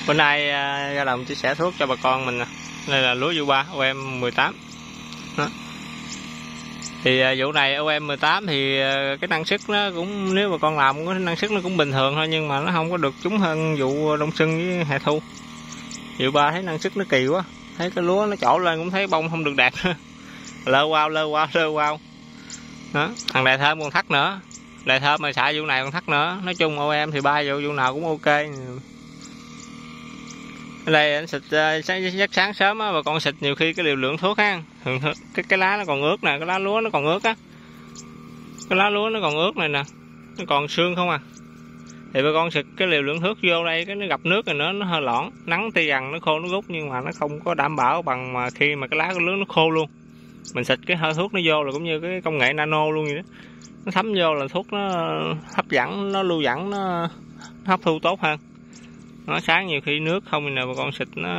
Bữa nay ra đồng chia sẻ thuốc cho bà con mình nè. Đây là lúa vụ 3 OM18 đó. Thì vụ này OM18 thì cái năng suất nó cũng, nếu bà con làm cái năng suất nó cũng bình thường thôi, nhưng mà nó không có được trúng hơn vụ đông xuân với hè thu. Vụ 3 thấy năng suất nó kỳ quá, thấy cái lúa nó trổ lên cũng thấy bông không được đẹp. Lơ quao đó. Thằng Đại Thơm còn thắt nữa, Đại Thơm mà xạ vụ này còn thắt nữa. Nói chung OM thì 3 vụ nào cũng ok. Ở đây anh xịt rất sáng sớm á, bà con xịt nhiều khi cái liều lượng thuốc ha, thường cái lá nó còn ướt nè, cái lá lúa nó còn ướt á, cái lá lúa nó còn ướt này nè, nó còn xương không à, thì bà con xịt cái liều lượng thuốc vô đây cái nó gặp nước rồi nữa, nó hơi lõn, nắng tuy rằng nó khô nó rút nhưng mà nó không có đảm bảo bằng mà khi mà cái lá của lúa nó khô luôn. Mình xịt cái hơi thuốc nó vô là cũng như cái công nghệ nano luôn vậy đó, nó thấm vô là thuốc nó hấp dẫn, nó lưu dẫn, nó hấp thu tốt hơn. Nó sáng nhiều khi nước không thì nào bà con xịt nó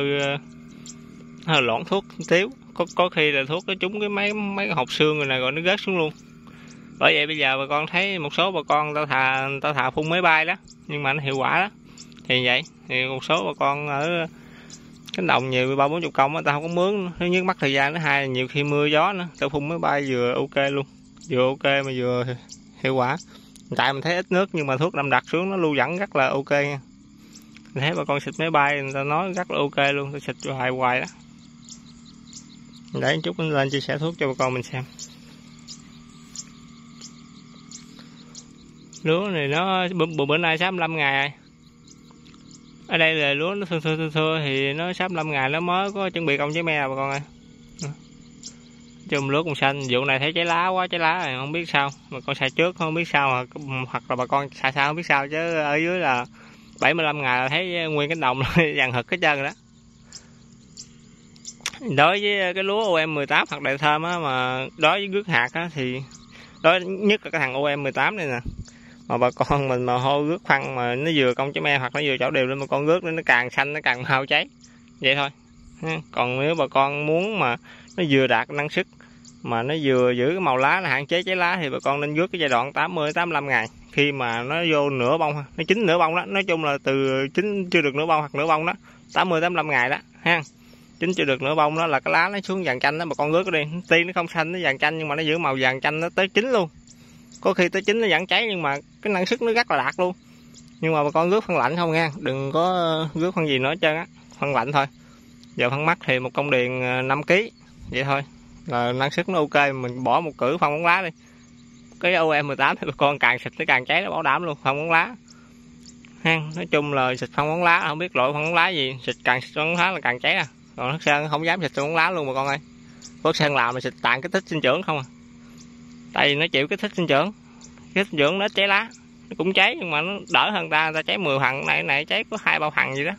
hơi loãng thuốc tiếu, có khi là thuốc nó trúng cái mấy cái hộp xương rồi này rồi nó rớt xuống luôn. Bởi vậy bây giờ bà con thấy một số bà con tao thà phun máy bay đó, nhưng mà nó hiệu quả đó. Thì vậy thì một số bà con ở cánh đồng nhiều 30-40 công á, tao không có mướn, nó nhức mắt thời gian, nó hai nhiều khi mưa gió nữa, tao phun máy bay vừa ok luôn, vừa ok mà vừa hiệu quả. Tại mình thấy ít nước nhưng mà thuốc đậm đặc xuống nó lưu dẫn rất là ok nha. Mình thấy bà con xịt máy bay người ta nói rất là ok luôn, tôi xịt hoài đó. Để chút mình lên chia sẻ thuốc cho bà con mình xem. Lúa này nó bữa nay 65 ngày rồi. Ở đây là lúa nó thưa thì nó 65 ngày nó mới có chuẩn bị công trái me bà con ơi. Chung lúa cũng xanh, vụ này thấy trái lá quá, trái lá này không biết sao, mà con xài trước không biết sao, hoặc là bà con xài sao không biết sao, chứ ở dưới là 75 ngày là thấy nguyên cánh đồng vàng hực hết trơn rồi đó. Đối với cái lúa OM18 hoặc Đại Thơm á, mà đối với rước hạt á, thì đối nhất là cái thằng OM18 này nè, mà bà con mình mà hô rước phân mà nó vừa công trái me hoặc nó vừa chảo đều lên, mà con rước nó càng xanh nó càng mau cháy vậy thôi. Còn nếu bà con muốn mà nó vừa đạt năng suất mà nó vừa giữ cái màu lá, là hạn chế cháy lá, thì bà con nên rước cái giai đoạn 80-85 ngày, khi mà nó vô nửa bông, nó chín nửa bông đó. Nói chung là từ chín chưa được nửa bông hoặc nửa bông đó, 80-85 ngày đó ha. Chín chưa được nửa bông đó là cái lá nó xuống vàng chanh đó, bà con rước đi, tuy nó không xanh nó vàng chanh nhưng mà nó giữ màu vàng chanh, nó tới chín luôn. Có khi tới chín nó vẫn cháy nhưng mà cái năng suất nó rất là đạt luôn. Nhưng mà bà con rước phân lạnh không nha, đừng có rước phân gì nữa hết trơn á, phân lạnh thôi. Giờ phân mắt thì một công điền 5 kg vậy thôi là năng suất nó ok. Mình bỏ một cử phân bón lá đi, cái OM18 thì bà con càng xịt nó càng cháy, nó bảo đảm luôn. Phân bón lá ha, nói chung là xịt phân bón lá, không biết loại phân bón lá gì, xịt càng xịt phân bón lá là càng cháy à. Còn Hắc Sơn không dám xịt phân bón lá luôn bà con ơi. Hắc Sơn làm mà xịt tàn kích thích sinh trưởng không à, tại vì nó chịu kích thích sinh trưởng, nó cháy lá, nó cũng cháy nhưng mà nó đỡ hơn ta cháy 10 phần, này cháy có 2-3 phần gì đó.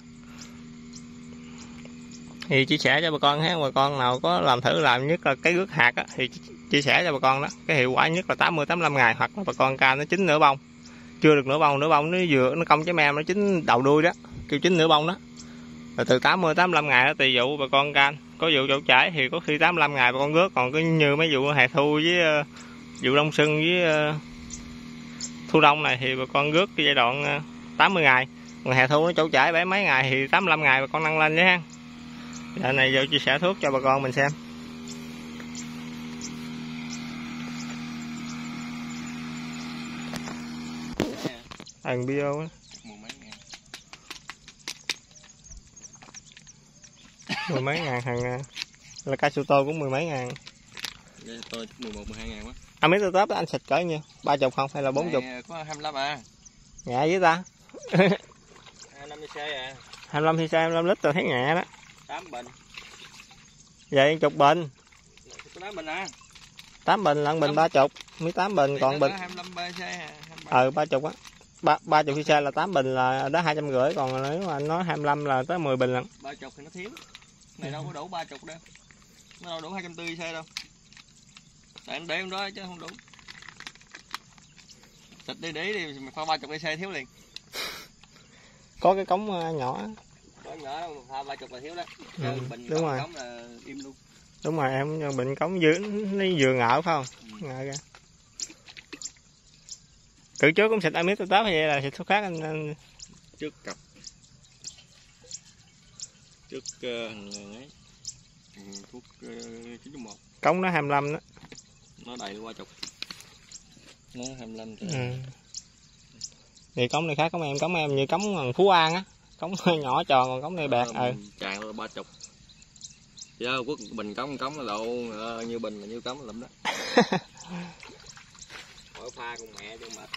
Thì chia sẻ cho bà con ha, bà con nào có làm thử làm nhất là cái rước hạt á, thì chia sẻ cho bà con đó. Cái hiệu quả nhất là 80-85 ngày, hoặc là bà con cam nó chín nửa bông, chưa được nửa bông nó vừa nó cong trái me nó chín đầu đuôi đó, kêu chín nửa bông đó. Rồi từ 80-85 ngày đó tùy vụ bà con cam, có vụ chỗ trễ thì có khi 85 ngày bà con rước. Còn cứ như mấy vụ hè thu với vụ đông xuân với thu đông này thì bà con rước cái giai đoạn 80 ngày. Còn hè thu nó chỗ trễ 7 mấy ngày thì 85 ngày bà con nâng lên nhé ha. Giờ này vô chia sẻ thuốc cho bà con mình xem. Thằng bio á, mười mấy ngàn, thằng là cá su tô cũng 10 mấy ngàn. Tôi 11-12 ngàn quá. Mấy tôi tớp anh xịt cỡ nhiêu? 30 không hay là 40? Có 25 à. Nhẹ với ta. 25 cc à. 25 cc, 25 lít tôi thấy nhẹ đó. 8 bình. Vậy chục bình. 8 bình à. 8 bình lận bình 30, mới 8 bình thì còn bình. 25 cc à. 30 á. 30 cc là 8 bình là đó 250, còn nếu mà anh nói 25 là tới 10 bình lận. 30 thì nó thiếu. Này đâu có đủ 30 đâu. Nó đâu đủ 240 cc đâu. Tại anh để trong đó chứ không đủ. Xịt đi để đi pha 30 cc thiếu liền. Có cái cống nhỏ. Có nhỏ đâu, pha 30 là thiếu đó. Bình đúng rồi. Cống là im luôn. Đúng rồi, em bình cống dưới nó vừa ngợ phải không? Ngợ ra. Cử trước cũng xịt Amip Tớp hay vậy là xịt thuốc khác anh? Trước cặp. trước thuốc 9.1 cống nó 25 đó, nó đầy qua chục, nó 25 chứ. Thì cống này khác cống em như cống Phú An á, cống nhỏ tròn, còn cống này bạc. Tràn là 30. Chứ quốc bình cống là độ như bình là như cống lụm đó. Mỗi pha con mẹ cho mệt.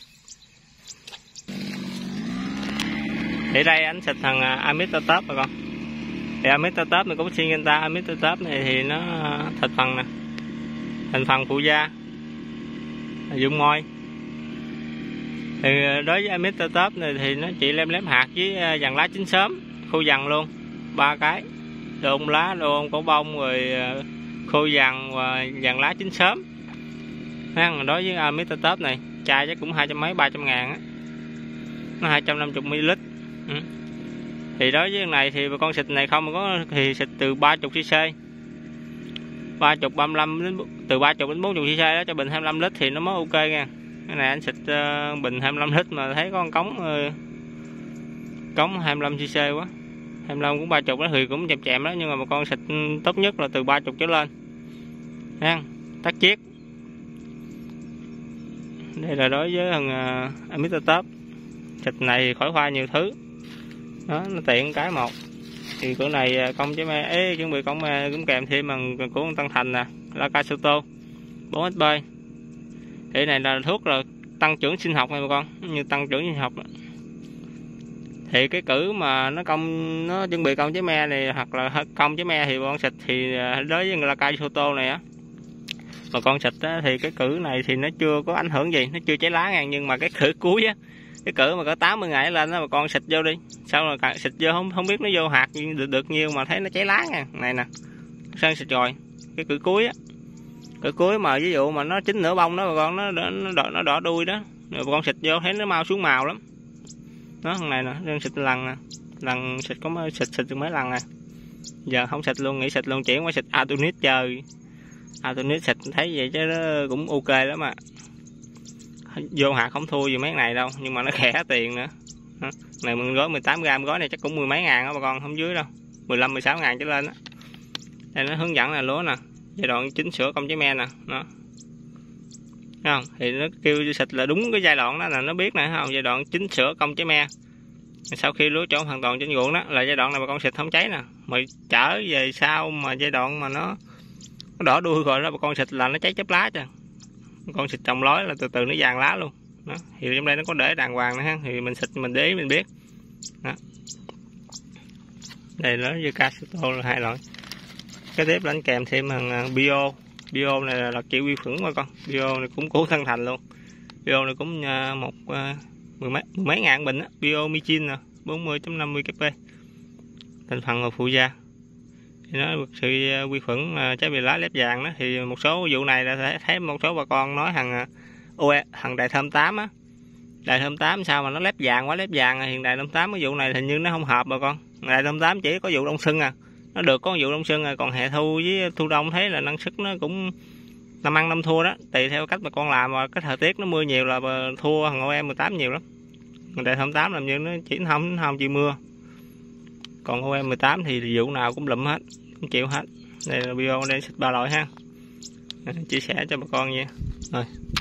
Thì đây anh xịt thằng Amister Top rồi con. Thì Amister Top này có Syngenta. Amister Top này thì nó thành phần phụ gia dụng môi. Thì đối với Amister Top này thì nó chỉ lem hạt với dàn lá chín sớm, khô dằn luôn, 3 cái, đôn lá, đôn cổ bông, rồi khô dằn và dàn lá chín sớm. Đối với Amister Top này chai chắc cũng 200 mấy 300 ngàn á, nó 250 ml. Thì đối với này thì con xịt này không có thì xịt từ 30cc, 30 35 đến từ 30 đến 40cc đó cho bình 25 lít thì nó mới ok nha. Cái này anh xịt bình 25 lít mà thấy có con cống 25cc quá, 25 cũng 30 đó thì cũng chèm đó, nhưng mà con xịt tốt nhất là từ 30 trở lên ha, tắt chiết. Đây là đối với thằng Amister Top. Xịt này khỏi khoa nhiều thứ đó, nó tiện cái một. Thì cửa này công chứ mẹ chuẩn bị công cũng kèm thêm bằng của con Tân Thành nè, Laka Soto 4SB. Cái này là thuốc là tăng trưởng sinh học này bà con, như tăng trưởng sinh học đó. Thì cái cử mà nó chuẩn bị công chế me này hoặc là công chế me thì con xịt thì đối với Laka Soto này á, mà con xịt á, thì cái cử này thì nó chưa có ảnh hưởng gì, nó chưa cháy lá nha, nhưng mà cái cử cuối á, cái cử mà có 80 ngày lên đó mà con xịt vô đi, sau rồi xịt vô không biết nó vô hạt được nhiêu mà thấy nó cháy lá nha. Này nè, sơn xịt rồi cái cử cuối á, cử cuối mà ví dụ mà nó chín nửa bông đó bà con, nó đỏ đuôi đó, rồi bà con xịt vô thấy nó mau xuống màu lắm đó. Thằng này nè, sơn xịt lần nè, lần xịt có xịt được mấy lần này, giờ không xịt luôn, nghỉ xịt luôn, chuyển qua xịt Atonit chơi. Atonit xịt thấy vậy chứ nó cũng ok lắm mà, vô hạt không thua gì mấy này đâu, nhưng mà nó khẽ tiền nữa. Này mình gói 18g, gói này chắc cũng 10 mấy ngàn đó bà con, không dưới đâu, 15-16 ngàn trở lên đó. Đây nó hướng dẫn là lúa nè, giai đoạn chỉnh sửa công chế me nè, đó. Thấy không? Thì nó kêu xịt là đúng cái giai đoạn đó là nó biết nè, không? Giai đoạn chỉnh sửa công chế me. Sau khi lúa trộn hoàn toàn trên ruộng đó là giai đoạn này bà con xịt không cháy nè. Mà trở về sau mà giai đoạn mà nó đỏ đuôi rồi đó bà con xịt là nó cháy chớp lá chứ. Con xịt trồng lối là từ từ nó vàng lá luôn đó. Thì trong đây nó có để đàng hoàng nữa ha, thì mình xịt mình để ý mình biết đó. Đây nó với Casoto là 2 loại. Cái tiếp là anh kèm thêm thằng bio này là kiểu vi khuẩn mà con, bio này cũng của Tân Thành luôn. Bio này cũng mười mấy ngàn bình á, bio micin nè, 40.50 kp, thành phần là phụ gia. Thì nó sự vi khuẩn trái bị lá lép vàng đó. Thì một số vụ này là thấy một số bà con nói thằng Đại Thơm 8 á, Đại Thơm 8 sao mà nó lép vàng quá, lép vàng. Hiện Đại Thơm 8 cái vụ này hình như nó không hợp bà con. Đại Thơm 8 chỉ có vụ đông xuân nó được có vụ đông xuân còn hè thu với thu đông thấy là năng suất nó cũng năm ăn năm thua đó, tùy theo cách mà con làm, và cái thời tiết nó mưa nhiều là thua thằng OM18 nhiều lắm. Đại Thơm 8 làm như nó chỉ không chịu mưa, còn OM18 thì vụ nào cũng lụm hết, cũng chịu hết. Đây là video đây xịt 3 loại ha, chia sẻ cho bà con nha. Rồi